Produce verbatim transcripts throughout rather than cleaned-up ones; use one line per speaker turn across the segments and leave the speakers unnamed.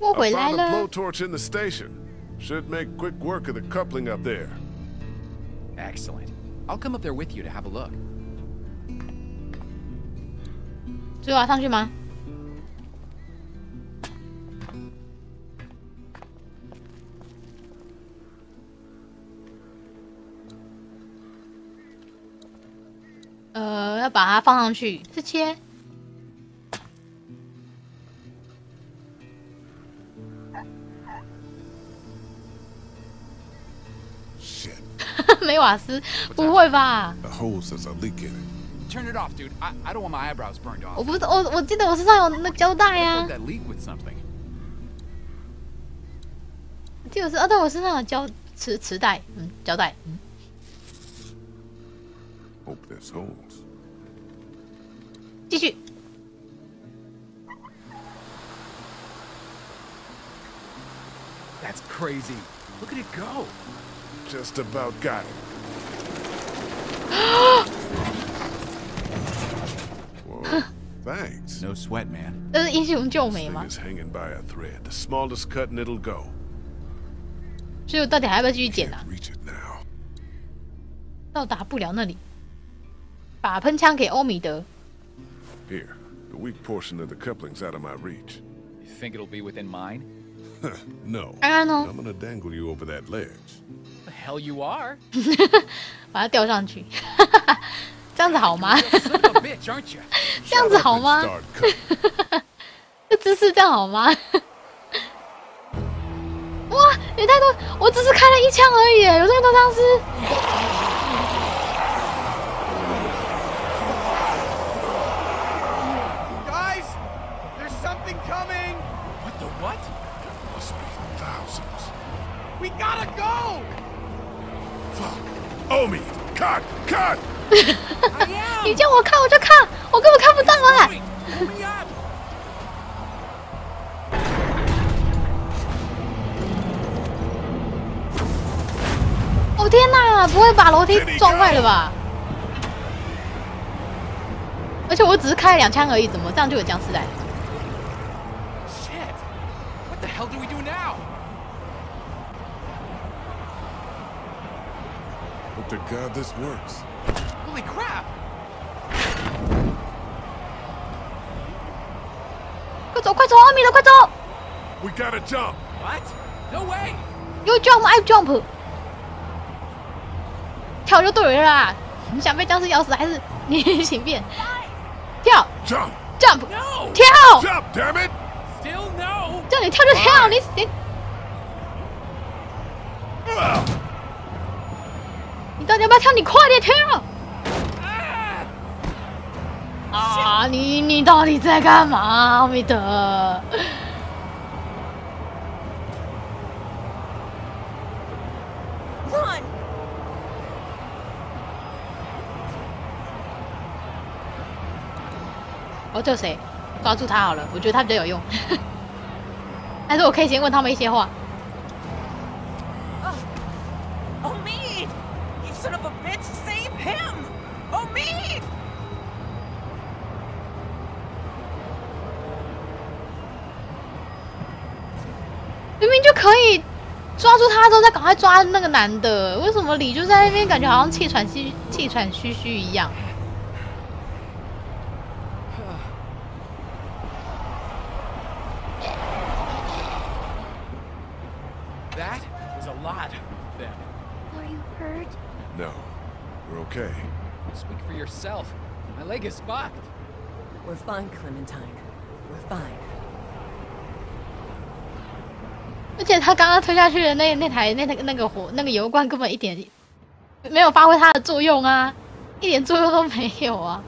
我回
I
来
found a
了。
blowtorch in the station. Should make quick work of the coupling up there.
Excellent. I'll come up there with you to have a look.
所以我要上去吗？呃，要把它放上去，是切。
Shit.
没瓦斯，不会吧？
The hose has a leak in it.
Turn it off, dude. I, I don't want my eyebrows burned
我
off.
不是我，我记得我身上有那胶带
I
啊
plugged，that leak with something.
我记得是，哦，对，我身上有胶磁磁带，嗯，胶带，嗯，
Hope this holds.
继续。
That's crazy. Look at it go.
Just about got it. Whoa, thanks.
No sweat, man.
这是英雄救美
Thing
吗？
is hanging by a thread. The smallest cut and it'll go.
所以我到底还要不要继续剪
Can't
啊？
reach it now.
到达不了那里。把喷枪给欧米德。
Here, the weak portion of the coupling's out of my reach.
You think it'll be within mine?
No.
当然哦，
I'm gonna dangle you over that ledge.
The hell you are.
把它吊上去。这样子好吗？
You're a son of a bitch, aren't you?
这样子好吗？
Start cutting.
这姿势这样好吗？哇，也太多！我只是开了一枪而已，有这么多僵尸。
Guys, there's something coming. What the what?
Must be thousands.
We gotta go.
Fuck. Omi, cut, cut.
I am.
你叫我看我就看，我根本看不到啊！
Wait, pull me up.
哦天哪，不会把楼梯撞坏了吧？而且我只是开了两枪而已，怎么这样就有僵尸来？
Shit. What the hell do we do now?
Hope to God this works.
Holy crap.
快走快走，阿米了，快走
We gotta jump.
What? No way.
！You jump, I jump。跳就对了啦！你想被僵尸咬死还是你请便？跳
Jump.
jump
No.
跳，
Jump, damn it.
Still no.
叫你跳就跳，你你
Ugh.
你到底要不要跳？你快点跳！
Ah.
啊，你你到底在干嘛，阿米德？
Run!
我救谁？抓住他好了，我觉得他比较有用。但是我可以先问他们一些话。
Oh, me! You son of a bitch! Save him! Oh, me!
明明就可以抓住他之后再赶快抓那个男的，为什么李就在那边感觉好像气喘吁气喘吁吁一样？
That was a lot of them.
Are you hurt?
No, we're okay.
Speak for yourself. My leg is fucked.
We're fine, Clementine. We're fine.
而且他刚刚推下去的那那台那那个那个火那个油罐根本一点没有发挥它的作用啊，一点作用都没有啊。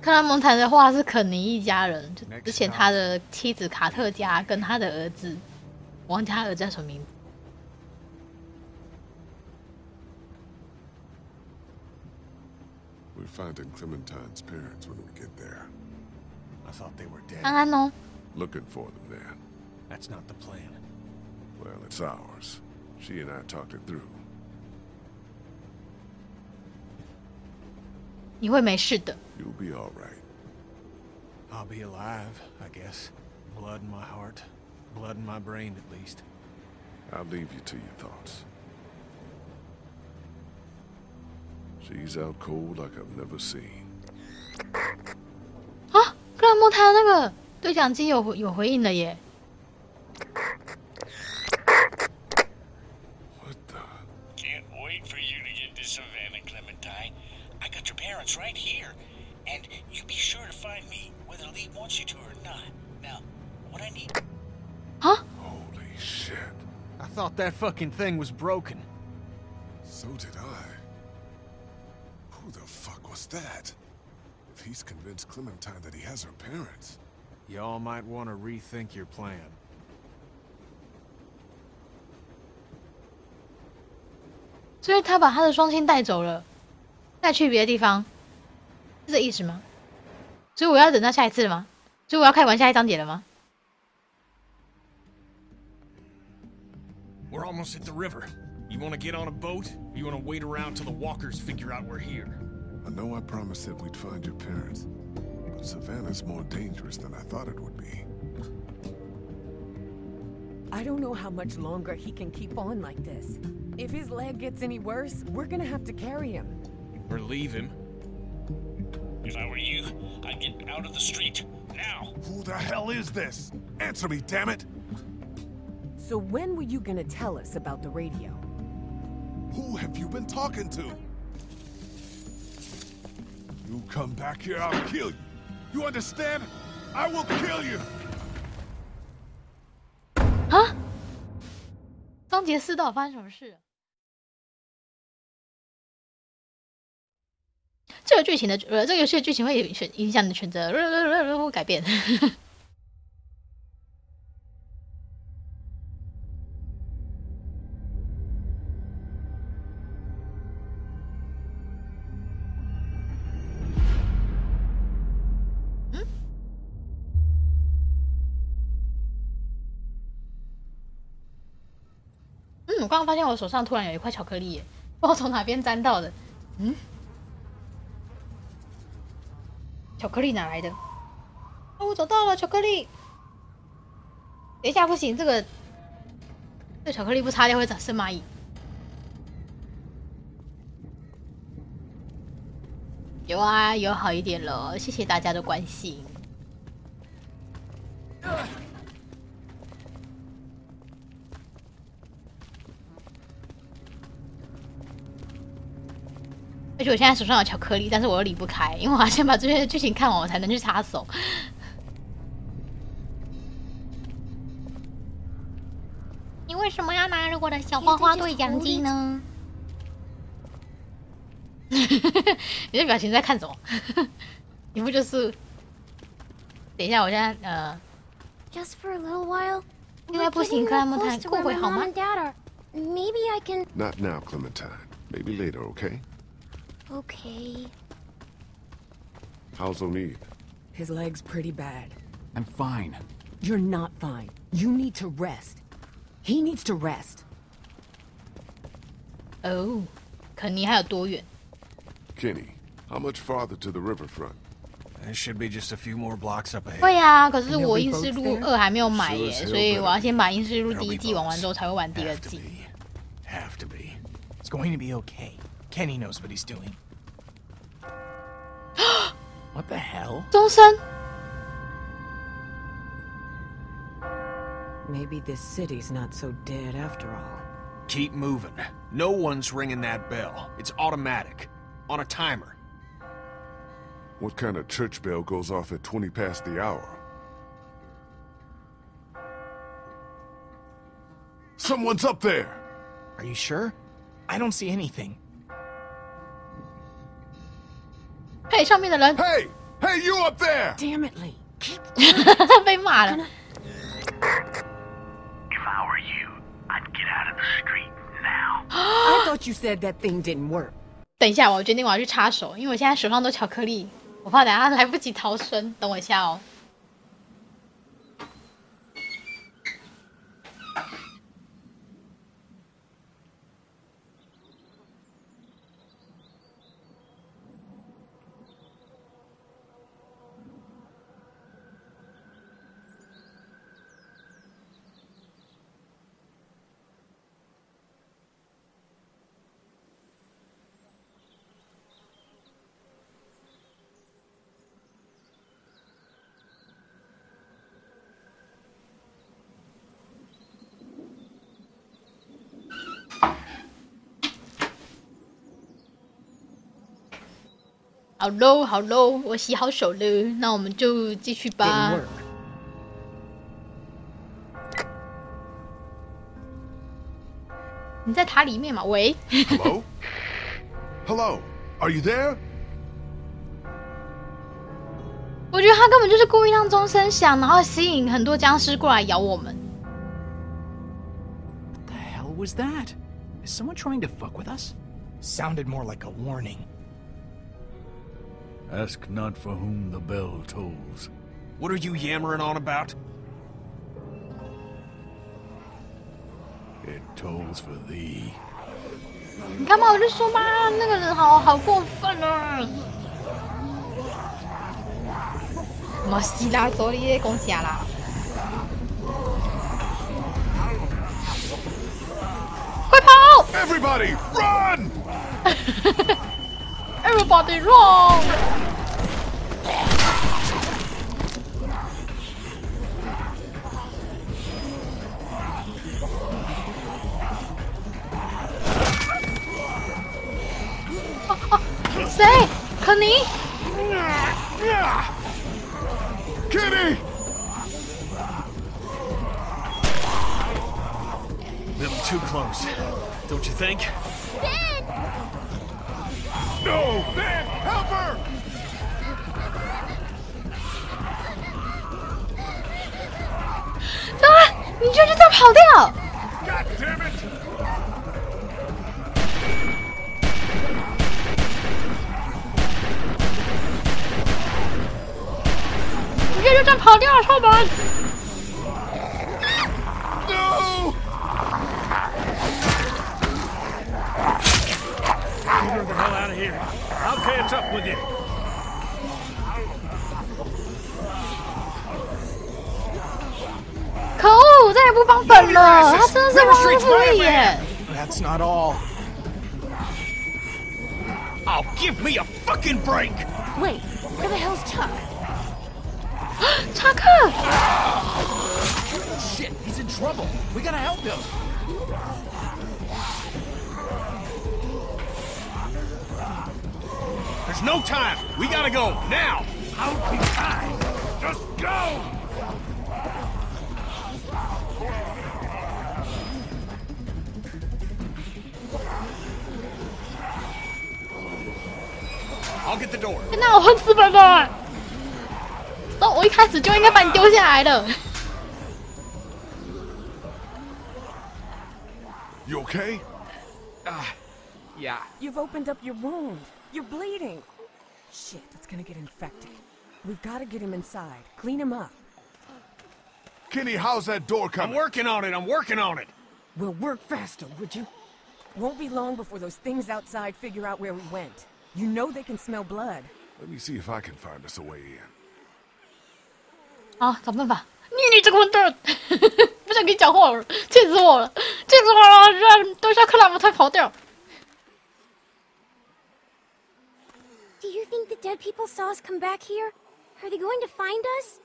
克拉蒙坦的话是肯尼一家人，就之前他的妻子卡特家跟他的儿子，我忘记他儿子叫什么名字。
We're finding Clementine's parents when we get there.
I thought they were dead.
安安哦，
Looking for them, then.
That's not the plan.
Well, it's ours. She and I talked it through.
你会没事的。
You'll be all right.
I'll be alive, I guess. Blood in my heart. Blood in my brain, at least.
I'll leave you to your thoughts. She's out cold like I've never seen.
啊，克拉蒙坦那个对讲机有有回应了耶。
What the?
Can't wait for you to get to Savannah, Clementine. I got your parents right here. And you be sure to find me, whether Lee wants you to or not. Now, what I need...
啊？
Holy shit.
I thought that fucking thing was broken.
So did I. Who the fuck was that? If he's convinced Clementine that he has her parents.
Y'all might want to rethink your plan.
所以他把他的双亲带走了，带去别的地方，是这意思吗？所以我要等到下一次了吗？所以我要开完下一章节了吗？
We're almost at the river. You want to get on a boat? Or you want to wait around till the walkers figure out we're here?
I know I promised that we'd find your parents, but Savannah's more dangerous than I thought it would be.
I don't know how much longer he can keep on like this. If his leg gets any worse, we're gonna have to carry him.
Or leave him.
If I were you, I'd get out of the street, now.
Who the hell is this? Answer me, damn it!
So when were you gonna tell us about the radio?
Who have you been talking to? You come back here, I'll kill you. You understand? I will kill you!
啊！章节四到底发生什么事？这个剧情的呃，这个游戏的剧情会选影响你的选择，会改变。嗯，我刚刚发现我手上突然有一块巧克力耶，不知道从哪边沾到的。嗯，巧克力哪来的？哦，我找到了巧克力。等一下，不行，这个这巧克力不擦掉会长生蚂蚁。有啊，有好一点了，谢谢大家的关心。而且我现在手上有巧克力，但是我又离不开，因为我要先把这边的剧情看完，我才能去插手。你为什么要拿着我的小花花对讲机呢？你的表情在看什么？你不就是？等一下，我现在呃。
Just for a little while.
应该不行，克莱蒙坦，过会好吗
？Maybe I can.
Not now, Clementine. Maybe later, okay?
Okay.
How's O'Neill?
His leg's pretty bad.
I'm fine.
You're not fine. You need to rest. He needs to rest.
哦，肯尼还有多远？
Kenny, how much farther to the riverfront?
It should be just a few more blocks up ahead.
对呀，可是我英式路二还没有买耶，所以我要先把英式路第一季玩完之后才会玩第二季。
Have to be. It's going to be okay. Kenny knows what he's doing. What the hell?
钟声。
Maybe this city's not so dead after all.
Keep moving. No one's ringing that bell. It's automatic. On a timer.
What kind of church bell goes off at twenty past the hour? Someone's up there!
Are you sure? I don't see anything.
嘿，上面的人。
Hey! Hey, you up there!
Damn it, Lee.
被骂了。
If I were you, I'd get out of the street now.
I thought you said that thing didn't work.
等一下，我决定我要去插手，因为我现在手上都巧克力，我怕等下来不及逃生。等我一下哦。好喽，好喽，我洗好手了，那我们就继续吧。
Didn't work.
你在塔里面嘛？喂
Hello? Hello? Are you there?
我觉得他根本就是故意让钟声响，然后吸引很多僵尸过来咬我们。
What the hell was that? Is someone trying to fuck with us? Sounded more like a warning.
Ask not for whom the bell tolls.
What are you yammering on about?
It tolls for thee.
你看嘛，我就说嘛，那个人好好过分啊！莫西啦，手里在讲啥啦？快跑
Everybody, run!
！Everybody run！ 谁？肯尼？
Kitty!
Little too close, don't you think?
No! Ben, help her!
啊！你居然就这样跑掉！
God damn it!
你居然就这样跑掉了，臭门！
No!
Get her the hell out of here. I'll catch up with you.
可恶，再也不帮本了，他真的是忘恩负义耶！
That's not all.
Oh, give me a fucking break!
Wait, where the hell's Chuck?
查克，
Shit, he's in trouble. We gotta help him.
There's no time. We gotta go now.
I'll be fine! Just go!
I'll get the door.
那我恨死本了！那我一开始就应该把你丢下来的。
You okay?
Ah, yeah.
You've opened up your wound. You're bleeding. Shit, it's gonna get infected. We've gotta get him inside. Clean him up.
Kenny, how's that door
I'm
coming?
working on it. I'm working on it.
We'll work faster, would you? Won't be long before those things outside figure out where we went. You know they can smell blood.
Let me see if I can find us a way in.
好，找办法。你你这个混蛋！不想跟你讲话了，气死我了，气死我了！让丢下克拉姆才跑掉。
Do you think the dead people saw us come back here? Are they going to find us?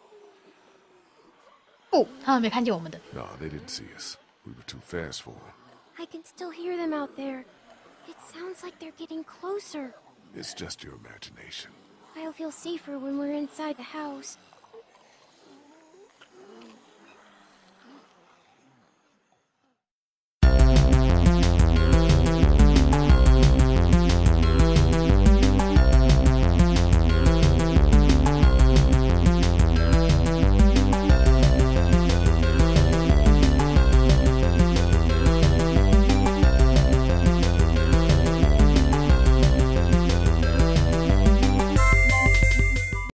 不，他们没看见我们的。
No, they didn't see us. We were too fast for them.
I can still hear them out there. It sounds like they're getting closer.
It's just your imagination.
I'll feel safer when we're inside the house.